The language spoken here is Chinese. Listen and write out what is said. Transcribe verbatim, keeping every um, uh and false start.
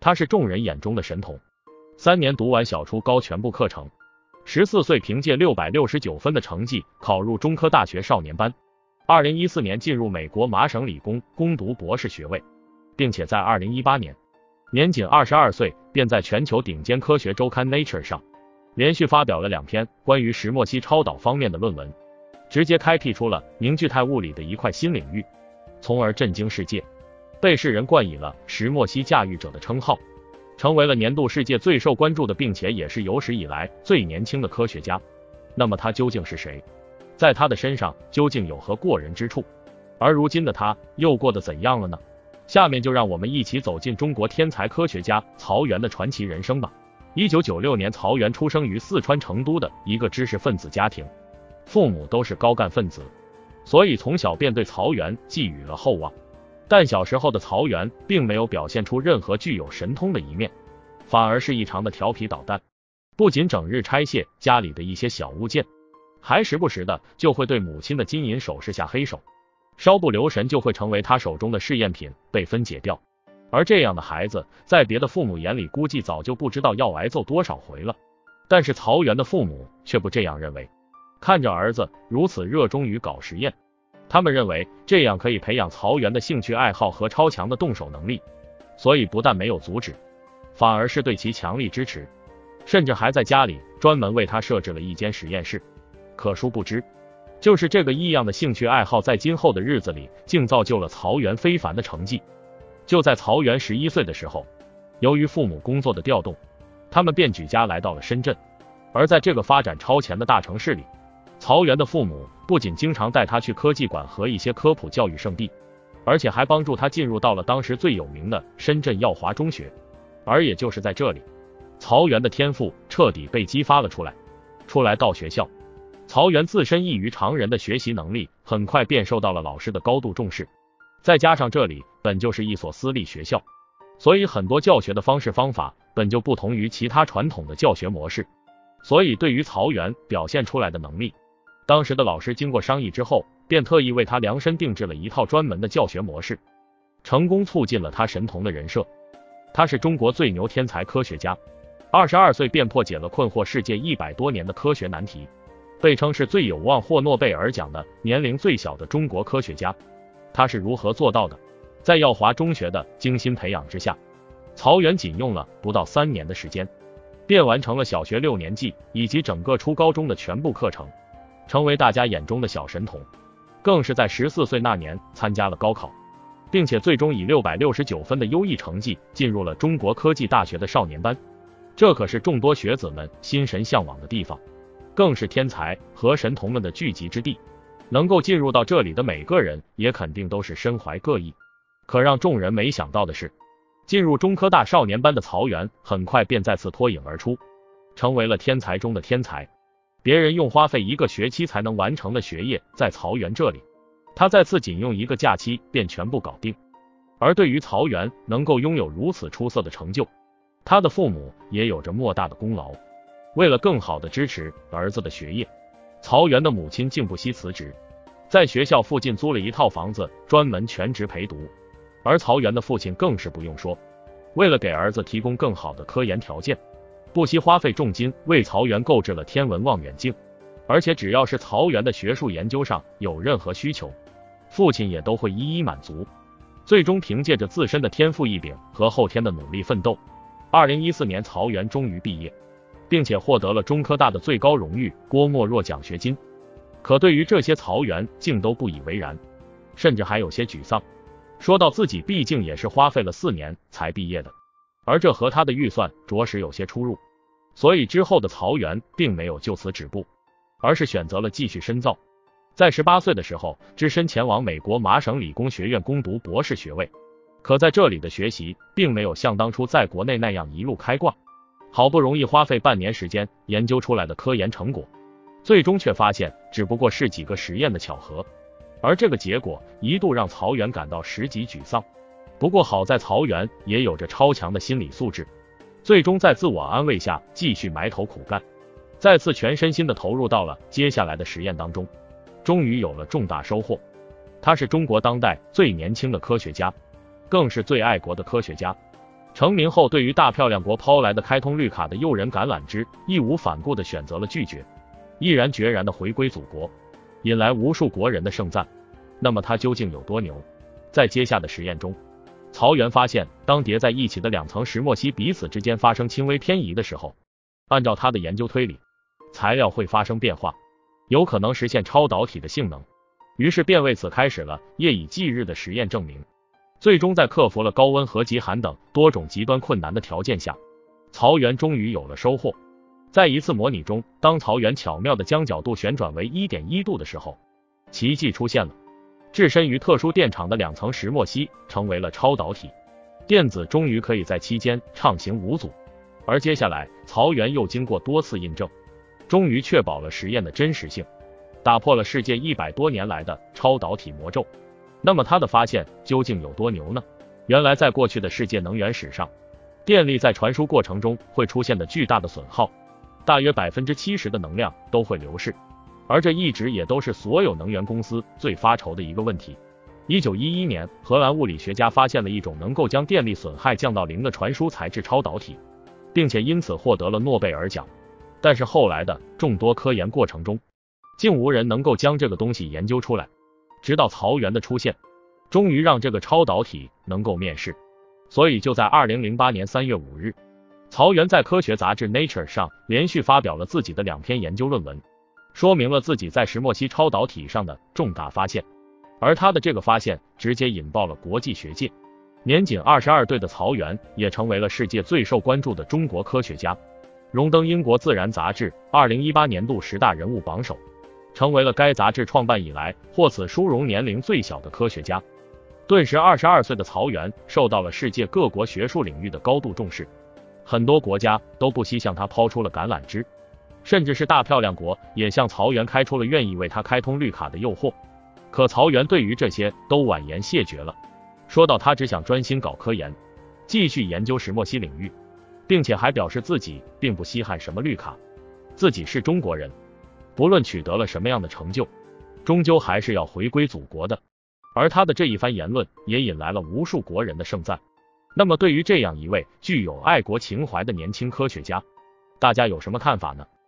他是众人眼中的神童。三年读完小初高全部课程，十四岁凭借六百六十九分的成绩考入中科大学少年班。二零一四年进入美国麻省理工攻读博士学位，并且在二零一八年年仅二十二岁便在全球顶尖科学周刊 Nature 上连续发表了两篇关于石墨烯超导方面的论文，直接开辟出了凝聚态物理的一块新领域，从而震惊世界，被世人冠以了石墨烯驾驭者的称号，成为了年度世界最受关注的并且也是有史以来最年轻的科学家。那么他究竟是谁？在他的身上究竟有何过人之处？而如今的他又过得怎样了呢？下面就让我们一起走进中国天才科学家曹源的传奇人生吧。一九九六年，曹源出生于四川成都的一个知识分子家庭，父母都是高干分子，所以从小便对曹源寄予了厚望。但小时候的曹源并没有表现出任何具有神通的一面，反而是异常的调皮捣蛋，不仅整日拆卸家里的一些小物件，还时不时的就会对母亲的金银首饰下黑手，稍不留神就会成为他手中的试验品被分解掉。而这样的孩子在别的父母眼里估计早就不知道要挨揍多少回了，但是曹源的父母却不这样认为。看着儿子如此热衷于搞实验，他们认为这样可以培养曹源的兴趣爱好和超强的动手能力，所以不但没有阻止，反而是对其强力支持，甚至还在家里专门为他设置了一间实验室。可殊不知，就是这个异样的兴趣爱好在今后的日子里竟造就了曹源非凡的成绩。就在曹源十一岁的时候，由于父母工作的调动，他们便举家来到了深圳。而在这个发展超前的大城市里，曹源的父母不仅经常带他去科技馆和一些科普教育圣地，而且还帮助他进入到了当时最有名的深圳耀华中学。而也就是在这里，曹源的天赋彻底被激发了出来。出来到学校，曹源自身异于常人的学习能力很快便受到了老师的高度重视，再加上这里本就是一所私立学校，所以很多教学的方式方法本就不同于其他传统的教学模式，所以对于曹源表现出来的能力，当时的老师经过商议之后，便特意为他量身定制了一套专门的教学模式，成功促进了他神童的人设。他是中国最牛天才科学家，二十二岁便破解了困惑世界一百多年的科学难题，被称是最有望获诺贝尔奖的年龄最小的中国科学家。他是如何做到的？在耀华中学的精心培养之下，曹源仅用了不到三年的时间，便完成了小学六年级以及整个初高中的全部课程，成为大家眼中的小神童。更是在十四岁那年参加了高考，并且最终以六百六十九分的优异成绩进入了中国科技大学的少年班。这可是众多学子们心神向往的地方，更是天才和神童们的聚集之地。能够进入到这里的每个人也肯定都是身怀各异。可让众人没想到的是，进入中科大少年班的曹源很快便再次脱颖而出，成为了天才中的天才。别人用花费一个学期才能完成的学业，在曹源这里，他再次仅用一个假期便全部搞定。而对于曹源能够拥有如此出色的成就，他的父母也有着莫大的功劳。为了更好的支持儿子的学业，曹源的母亲竟不惜辞职，在学校附近租了一套房子，专门全职陪读。而曹源的父亲更是不用说，为了给儿子提供更好的科研条件，不惜花费重金为曹源购置了天文望远镜。而且只要是曹源的学术研究上有任何需求，父亲也都会一一满足。最终凭借着自身的天赋异禀和后天的努力奋斗，二零一四年曹源终于毕业，并且获得了中科大的最高荣誉郭沫若奖学金。可对于这些，曹源竟都不以为然，甚至还有些沮丧，说到自己毕竟也是花费了四年才毕业的，而这和他的预算着实有些出入。所以之后的曹源并没有就此止步，而是选择了继续深造。在十八岁的时候，只身前往美国麻省理工学院攻读博士学位。可在这里的学习并没有像当初在国内那样一路开挂，好不容易花费半年时间研究出来的科研成果，最终却发现只不过是几个实验的巧合。而这个结果一度让曹源感到十级沮丧。不过好在曹源也有着超强的心理素质，最终在自我安慰下继续埋头苦干，再次全身心的投入到了接下来的实验当中，终于有了重大收获。他是中国当代最年轻的科学家，更是最爱国的科学家。 成名后，对于大漂亮国抛来的开通绿卡的诱人橄榄枝，义无反顾地选择了拒绝，毅然决然地回归祖国，引来无数国人的盛赞。那么他究竟有多牛？在接下的实验中，曹原发现，当叠在一起的两层石墨烯彼此之间发生轻微偏移的时候，按照他的研究推理，材料会发生变化，有可能实现超导体的性能。于是便为此开始了夜以继日的实验证明。最终在克服了高温和极寒等多种极端困难的条件下，曹原终于有了收获。在一次模拟中，当曹原巧妙地将角度旋转为 一点一度的时候，奇迹出现了。置身于特殊电场的两层石墨烯成为了超导体，电子终于可以在期间畅行无阻。而接下来，曹原又经过多次印证，终于确保了实验的真实性，打破了世界一百多年来的超导体魔咒。那么他的发现究竟有多牛呢？原来在过去的世界能源史上，电力在传输过程中会出现的巨大的损耗，大约 百分之七十 的能量都会流逝，而这一直也都是所有能源公司最发愁的一个问题。一九一一年，荷兰物理学家发现了一种能够将电力损害降到零的传输材质超导体，并且因此获得了诺贝尔奖。但是后来的众多科研过程中，竟无人能够将这个东西研究出来。直到曹原的出现，终于让这个超导体能够面世。所以就在二零零八年三月五日，曹原在科学杂志 Nature 上连续发表了自己的两篇研究论文，说明了自己在石墨烯超导体上的重大发现。而他的这个发现直接引爆了国际学界，年仅二十二岁的曹原也成为了世界最受关注的中国科学家，荣登英国自然杂志二零一八年度十大人物榜首，成为了该杂志创办以来获此殊荣年龄最小的科学家。顿时二十二岁的曹原受到了世界各国学术领域的高度重视，很多国家都不惜向他抛出了橄榄枝，甚至是大漂亮国也向曹原开出了愿意为他开通绿卡的诱惑。可曹原对于这些都婉言谢绝了，说到他只想专心搞科研，继续研究石墨烯领域，并且还表示自己并不稀罕什么绿卡，自己是中国人，不论取得了什么样的成就，终究还是要回归祖国的。而他的这一番言论也引来了无数国人的盛赞。那么对于这样一位具有爱国情怀的年轻科学家，大家有什么看法呢？